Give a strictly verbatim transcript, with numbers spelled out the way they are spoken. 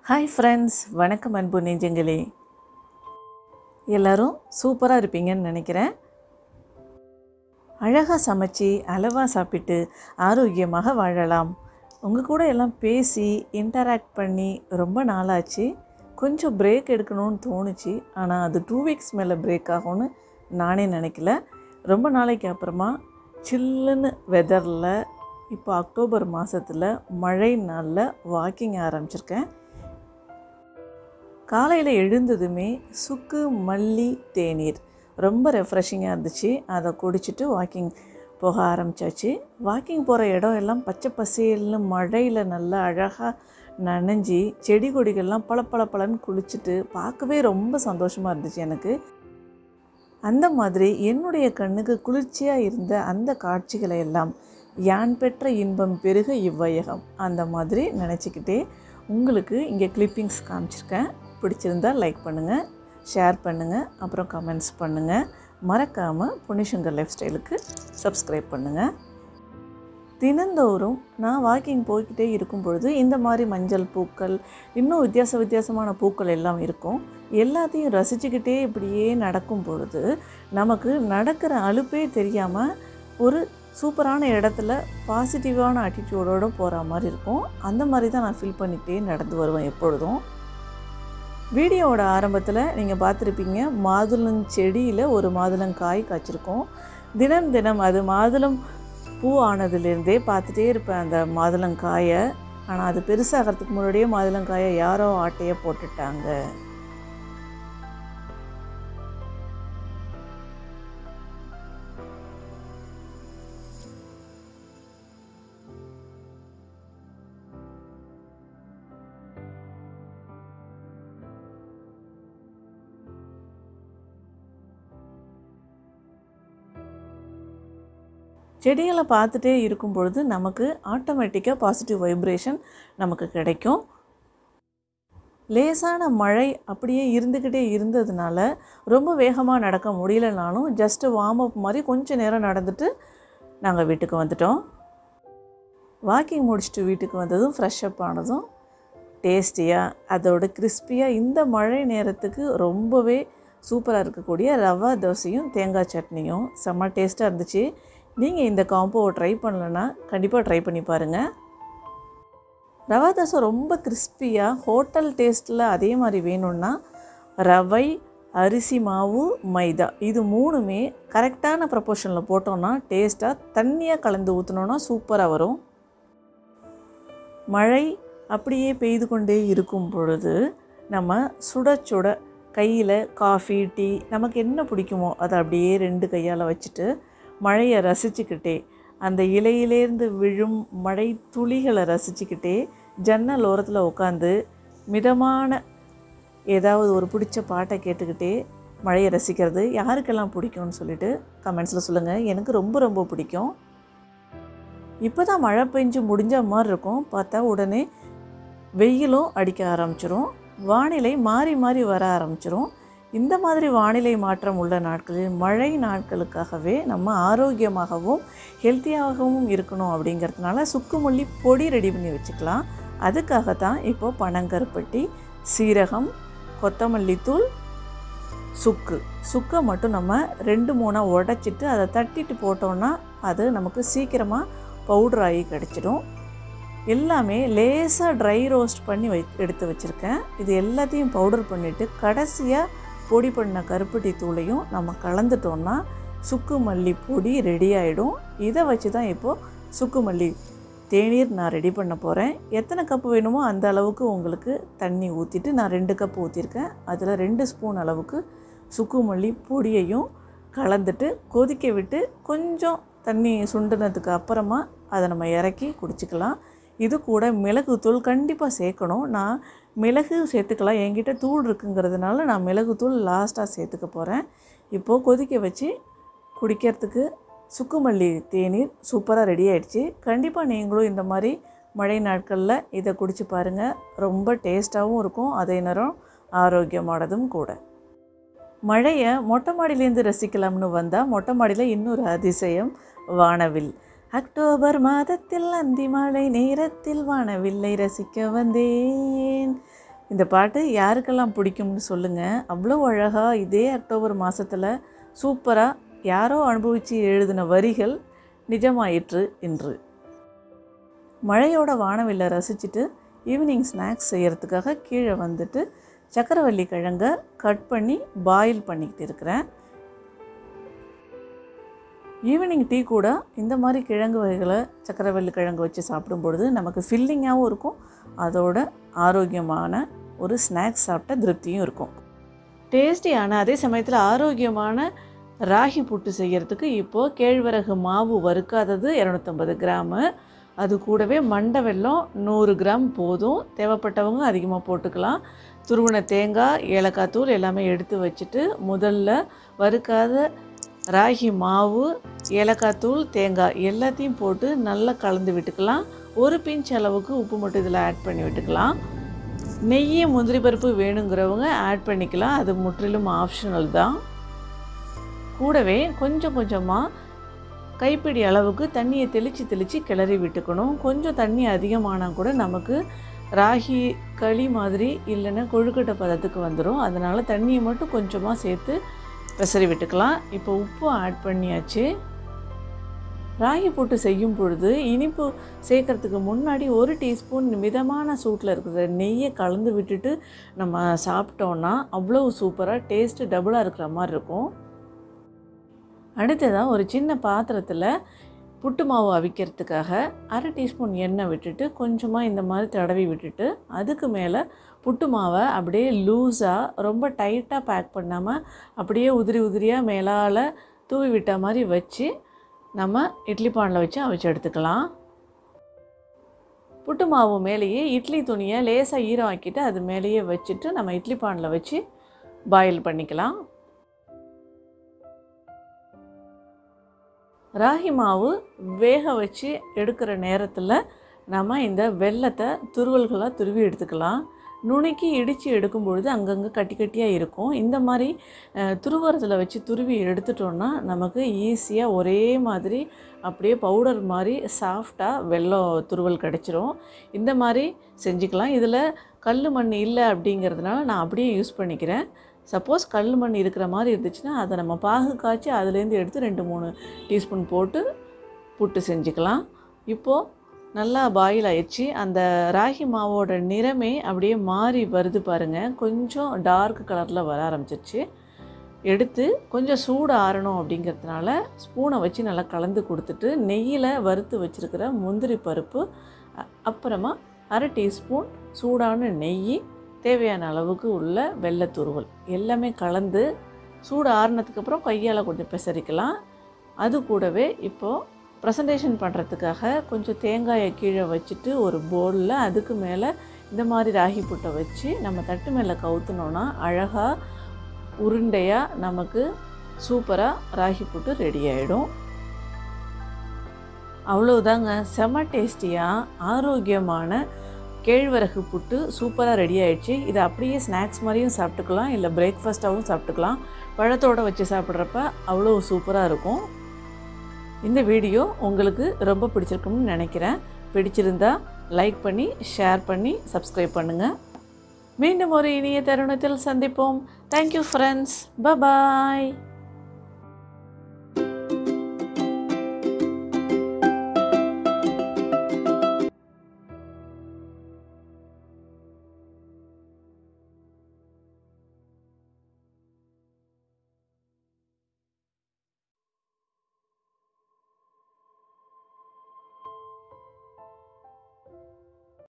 Hi friends, வணக்கம் அன்பு நெஞ்சங்களே. எல்லோரும் சூப்பராக இருப்பீங்கன்னு நினைக்கிறேன். அழகாக சமைச்சு அளவாக சாப்பிட்டு ஆரோக்கியமாக வாழலாம். உங்கள் கூட எல்லாம் பேசி இன்டராக்ட் பண்ணி ரொம்ப நாளாச்சு. கொஞ்சம் பிரேக் எடுக்கணும்னு தோணுச்சு. ஆனால் அது டூ வீக்ஸ் மேலே பிரேக் ஆகும்னு நானே நினைக்கல. ரொம்ப நாளைக்கு அப்புறமா சில்லுன்னு வெதரில் இப்போ அக்டோபர் மாதத்தில் மழை நாளில் வாக்கிங் ஆரம்பிச்சிருக்கேன். காலையில் எழுந்ததுமே சுக்கு மல்லி தேநீர் ரொம்ப ரெஃப்ரெஷிங்காக இருந்துச்சு. அதை குடிச்சிட்டு வாக்கிங் போக ஆரம்பித்தாச்சு. வாக்கிங் போகிற இடம் எல்லாம் பச்சை பசேல்னு மழையில் நல்லா அழகாக நனைஞ்சி செடி கொடிகள்லாம் பல பல பலன்னு குளிச்சுட்டு பார்க்கவே ரொம்ப சந்தோஷமாக இருந்துச்சு எனக்கு. அந்த மாதிரி என்னுடைய கண்ணுக்கு குளிர்ச்சியாக இருந்த அந்த காட்சிகளை எல்லாம் யான் பெற்ற இன்பம் பெருக இவ்வையகம் அந்த மாதிரி நினச்சிக்கிட்டே உங்களுக்கு இங்கே கிளிப்பிங்ஸ் காமிச்சிருக்கேன். பிடிச்சிருந்தால் லைக் பண்ணுங்கள், ஷேர் பண்ணுங்கள், அப்புறம் கமெண்ட்ஸ் பண்ணுங்கள். மறக்காமல் புனிஷங்கர் லைஃப் ஸ்டைலுக்கு சப்ஸ்கிரைப் பண்ணுங்கள். தினந்தோறும் நான் வாக்கிங் போய்கிட்டே இருக்கும் பொழுது இந்த மாதிரி மஞ்சள் பூக்கள், இன்னும் வித்தியாச வித்தியாசமான பூக்கள் எல்லாம் இருக்கும். எல்லாத்தையும் ரசிச்சுக்கிட்டே இப்படியே நடக்கும் பொழுது நமக்கு நடக்கிற அலுப்பே தெரியாமல் ஒரு சூப்பரான இடத்துல பாசிட்டிவான ஆட்டிடியூடோடு போகிற மாதிரி இருக்கும். அந்த மாதிரி தான் நான் ஃபீல் பண்ணிகிட்டே நடந்து வருவேன் எப்பொழுதும். வீடியோவோட ஆரம்பத்தில் நீங்கள் பார்த்துருப்பீங்க, மாதுளம் செடியில் ஒரு மாதுளங்காய் காய்ச்சிருக்கோம். தினம் தினம் அது மாதுளம் பூ ஆனதுலேருந்தே பார்த்துட்டே இருப்பேன் அந்த மாதுளங்காயை. ஆனால் அது பெருசாகிறதுக்கு முன்னாடியே மாதுளங்காயை யாரோ ஆட்டையை போட்டுட்டாங்க. செடிகளை பார்த்துட்டே இருக்கும் பொழுது நமக்கு ஆட்டோமேட்டிக்காக பாசிட்டிவ் வைப்ரேஷன் நமக்கு கிடைக்கும். லேசான மழை அப்படியே இருந்துக்கிட்டே இருந்ததுனால ரொம்ப வேகமாக நடக்க முடியலனாலும் ஜஸ்ட்டு வார்ம் அப் மாதிரி கொஞ்சம் நேரம் நடந்துட்டு நாங்கள் வீட்டுக்கு வந்துட்டோம். வாக்கிங் முடிச்சுட்டு வீட்டுக்கு வந்ததும் ஃப்ரெஷ் அப் ஆனதும் டேஸ்டியாக அதோட கிறிஸ்பியாக இந்த மழை நேரத்துக்கு ரொம்பவே சூப்பராக இருக்கக்கூடிய ரவா தோசையும் தேங்காய் சட்னியும் செம்ம டேஸ்ட்டாக இருந்துச்சு. நீங்கள் இந்த காம்போவை ட்ரை பண்ணலன்னா கண்டிப்பாக ட்ரை பண்ணி பாருங்கள். ரவா தோசை ரொம்ப கிறிஸ்பியாக ஹோட்டல் டேஸ்ட்டில் அதே மாதிரி வேணும்னா ரவை, அரிசி மாவு, மைதா இது மூணுமே கரெக்டான ப்ரப்போர்ஷனில் போட்டோன்னா டேஸ்ட்டாக தண்ணியாக கலந்து ஊற்றினோன்னா சூப்பராக வரும். மழை அப்படியே பெய்து கொண்டே இருக்கும் பொழுது நம்ம சுட சுட கையில் காஃபி, டீ நமக்கு என்ன பிடிக்குமோ அதை அப்படியே ரெண்டு கையால் வச்சுட்டு மழையை ரசிச்சுக்கிட்டே அந்த இலையிலேருந்து விழும் மழை துளிகளை ரசிச்சுக்கிட்டே ஜன்னல் ஓரத்தில் உட்காந்து மிதமான ஏதாவது ஒரு பிடிச்ச பாட்டை கேட்டுக்கிட்டே மழையை ரசிக்கிறது யாருக்கெல்லாம் பிடிக்கும்னு சொல்லிட்டு கமெண்ட்ஸில் சொல்லுங்கள். எனக்கு ரொம்ப ரொம்ப பிடிக்கும். இப்போ தான் மழை பெஞ்சு முடிஞ்ச மாதிரி இருக்கும். பார்த்தா உடனே வெயிலும் அடிக்க ஆரம்பிச்சிரும். வானிலை மாறி மாறி வர ஆரம்பிச்சிரும். இந்த மாதிரி வானிலை மாற்றம் உள்ள நாட்களில் மழை நாட்களுக்காகவே நம்ம ஆரோக்கியமாகவும் ஹெல்த்தியாகவும் இருக்கணும் அப்படிங்கிறதுனால சுக்குமல்லி பொடி ரெடி பண்ணி வச்சுக்கலாம். அதுக்காகத்தான் இப்போது பனங்கருப்பட்டி, சீரகம், கொத்தமல்லி தூள், சுக்கு சுக்கை மட்டும் நம்ம ரெண்டு மூணாக உடச்சிட்டு அதை தட்டிட்டு போட்டோன்னா அது நமக்கு சீக்கிரமாக பவுடர் ஆகி கிடச்சிடும். எல்லாமே லேசாக ட்ரை ரோஸ்ட் பண்ணி வை எடுத்து வச்சுருக்கேன். இது எல்லாத்தையும் பவுடர் பண்ணிவிட்டு கடைசியாக பொடி பண்ண கருப்பட்டி தூளையும் நம்ம கலந்துட்டோன்னா சுக்கு மல்லி பொடி ரெடி ஆகிடும். இதை வச்சு தான் இப்போது சுக்கு மல்லி தேநீர் நான் ரெடி பண்ண போகிறேன். எத்தனை கப்பு வேணுமோ அந்த அளவுக்கு உங்களுக்கு தண்ணி ஊற்றிட்டு நான் ரெண்டு கப்பு ஊற்றிருக்கேன். அதில் ரெண்டு ஸ்பூன் அளவுக்கு சுக்கு மல்லி பொடியையும் கலந்துட்டு கொதிக்க விட்டு கொஞ்சம் தண்ணி சுண்டினதுக்கு அப்புறமா அதை நம்ம இறக்கி குடிச்சிக்கலாம். இது கூட மிளகுத்தூள் கண்டிப்பாக சேர்க்கணும். நான் மிளகு சேர்த்துக்கலாம், என்கிட்ட தூள் இருக்குங்கிறதுனால நான் மிளகுத்தூள் லாஸ்ட்டாக சேர்த்துக்க போகிறேன். இப்போது கொதிக்க வச்சு குடிக்கிறதுக்கு சுக்குமல்லி தேநீர் சூப்பராக ரெடி ஆகிடுச்சு. கண்டிப்பாக நீங்களும் இந்த மாதிரி மழை நாட்களில் இதை குடிச்சு பாருங்கள். ரொம்ப டேஸ்ட்டாகவும் இருக்கும், அதே நேரம் ஆரோக்கியமானதும் கூட. மழையை மொட்டை மாடியிலேருந்து ரசிக்கலாம்னு வந்தால் மொட்டை மாடியில் இன்னொரு அதிசயம் வானவில். அக்டோபர் மாதத்தில் அந்தி மாலை நேரத்தில் வானவில்லை ரசிக்க வந்தேன். இந்த பாட்டு யாருக்கெல்லாம் பிடிக்கும்னு சொல்லுங்கள். அவ்வளோ அழகாக இதே அக்டோபர் மாதத்தில் சூப்பராக யாரோ அனுபவித்து எழுதின வரிகள் நிஜமாயிற்று இன்று. மழையோட வானவில்லை ரசிச்சுட்டு ஈவினிங் ஸ்நாக்ஸ் செய்கிறதுக்காக கீழே வந்துட்டு சக்கரவள்ளி கிழங்கை கட் பண்ணி பாயில் பண்ணிக்கிட்டு இருக்கிறேன். ஈவினிங் டீ கூட இந்த மாதிரி கிழங்கு வகைகளை சக்கரவள்ளி கிழங்கு வச்சு சாப்பிடும் பொழுது நமக்கு ஃபில்லிங்காகவும் இருக்கும், அதோட ஆரோக்கியமான ஒரு ஸ்நாக்ஸ் சாப்பிட்ட திருப்தியும் இருக்கும். டேஸ்டியான அதே சமயத்தில் ஆரோக்கியமான ராகி புட்டு செய்கிறதுக்கு இப்போது கேழ்வரகு மாவு வறுக்காதது இரநூத்தம்பது கிராமு, அது கூடவே மண்டை வெல்லம் நூறு கிராம் போதும். தேவைப்பட்டவங்க அதிகமாக போட்டுக்கலாம். துருவன தேங்காய், ஏலக்காய் தூள் எல்லாமே எடுத்து வச்சுட்டு முதல்ல வறுக்காத ராகி மாவு, ஏலக்காய் தூள், தேங்காய் எல்லாத்தையும் போட்டு நல்லா கலந்து விட்டுக்கலாம். ஒரு பிஞ்ச் அளவுக்கு உப்பு மட்டும் இதில் ஆட் பண்ணி விட்டுக்கலாம். நெய், முந்திரி பருப்பு வேணுங்கிறவங்க ஆட் பண்ணிக்கலாம், அது முற்றிலும் ஆப்ஷனல் தான். கூடவே கொஞ்சம் கொஞ்சமாக கைப்பிடி அளவுக்கு தண்ணியை தெளித்து தெளித்து கிளறி விட்டுக்கணும். கொஞ்சம் தண்ணி அதிகமானால் கூட நமக்கு ராகி களி மாதிரி இல்லைன்னா கொழுக்கட்டை பதத்துக்கு வந்துடும். அதனால் தண்ணியை மட்டும் கொஞ்சமாக சேர்த்து பெசரி விட்டுக்கலாம். இப்போ உப்பு ஆட் பண்ணியாச்சு. ராகி போட்டு செய்யும் பொழுது இனிப்பு சேர்க்கறதுக்கு முன்னாடி ஒரு டீஸ்பூன் மிதமான சூட்டில் இருக்கிற நெய்யை கலந்து விட்டுட்டு நம்ம சாப்பிட்டோன்னா அவ்வளோ சூப்பராக டேஸ்ட்டு டபுளாக இருக்கிற மாதிரி இருக்கும். அடுத்ததாக ஒரு சின்ன பாத்திரத்தில் புட்டு மாவு அவிக்கிறதுக்காக அரை டீஸ்பூன் எண்ணெய் விட்டுட்டு கொஞ்சமாக இந்த மாதிரி தடவி விட்டுட்டு அதுக்கு மேலே புட்டு மாவை அப்படியே லூஸாக ரொம்ப டைட்டாக பேக் பண்ணாமல் அப்படியே உதிரி உதிரியாக மேலால் தூவி விட்ட மாதிரி வச்சு நம்ம இட்லி பானில் வச்சு அவிச்சு எடுத்துக்கலாம். புட்டு மாவு மேலேயே இட்லி துணியை லேசாக ஈரம் ஆக்கிட்டு அது மேலேயே வச்சுட்டு நம்ம இட்லி பானில் வச்சு பாயில் பண்ணிக்கலாம். ராகி மாவு வேக வச்சு எடுக்கிற நேரத்தில் நம்ம இந்த வெல்லத்தை துருவல்களாக துருவி எடுத்துக்கலாம். நுணுக்கி இடித்து எடுக்கும் பொழுது அங்கங்கே கட்டி கட்டியாக இருக்கும். இந்த மாதிரி துருவரத்தில் வச்சு துருவி எடுத்துட்டோன்னா நமக்கு ஈஸியாக ஒரே மாதிரி அப்படியே பவுடர் மாதிரி சாஃப்டாக வெல்லம் துருவல் கிடச்சிரும். இந்த மாதிரி செஞ்சுக்கலாம். இதில் கல் மண் இல்லை அப்படிங்கிறதுனால நான் அப்படியே யூஸ் பண்ணிக்கிறேன். சப்போஸ் கல் மண் இருக்கிற மாதிரி இருந்துச்சுன்னா அதை நம்ம பாகு காய்ச்சி அதுலேருந்து எடுத்து ரெண்டு மூணு டீஸ்பூன் போட்டு புட்டு செஞ்சுக்கலாம். இப்போது நல்லா பாயில் ஆயிடுச்சு. அந்த ராகி மாவோட நிறமே அப்படியே மாறி வருது பாருங்கள். கொஞ்சம் டார்க் கலரில் வர ஆரம்பிச்சிருச்சு. எடுத்து கொஞ்சம் சூடு ஆறணும் அப்படிங்கிறதுனால ஸ்பூனை வச்சு நல்லா கலந்து கொடுத்துட்டு நெய்யில் வறுத்து வச்சுருக்கிற முந்திரி பருப்பு, அப்புறமா அரை டீஸ்பூன் சூடான நெய், தேவையான அளவுக்கு உள்ள வெள்ளத்துருவல் எல்லாமே கலந்து சூடு ஆறுனதுக்கப்புறம் கையால் கொஞ்சம் பெசரிக்கலாம். அது கூடவே இப்போது ப்ரெசன்டேஷன் பண்ணுறதுக்காக கொஞ்சம் தேங்காயை கீழே வச்சுட்டு ஒரு பவுலில் அதுக்கு மேலே இந்த மாதிரி ராகி புட்டை வச்சு நம்ம தட்டு மேலே கவுத்துனோன்னா அழகாக உருண்டையாக நமக்கு சூப்பராக ராகி புட்டு ரெடி ஆகிடும். அவ்வளோதாங்க, செம டேஸ்டியாக ஆரோக்கியமான கேழ்வரகு புட்டு சூப்பராக ரெடி ஆகிடுச்சு. இதை அப்படியே ஸ்நாக்ஸ் மாதிரியும் சாப்பிட்டுக்கலாம், இல்லை பிரேக்ஃபாஸ்ட்டாகவும் சாப்பிட்டுக்கலாம். பழத்தோடு வச்சு சாப்பிட்றப்ப அவ்வளோ சூப்பராக இருக்கும். இந்த வீடியோ உங்களுக்கு ரொம்ப பிடிச்சிருக்கும்னு நினைக்கிறேன். பிடிச்சிருந்தா லைக் பண்ணி ஷேர் பண்ணி சப்ஸ்கிரைப் பண்ணுங்கள். மீண்டும் ஒரு இனிய தருணத்தில் சந்திப்போம். Thank you friends. பபாய்.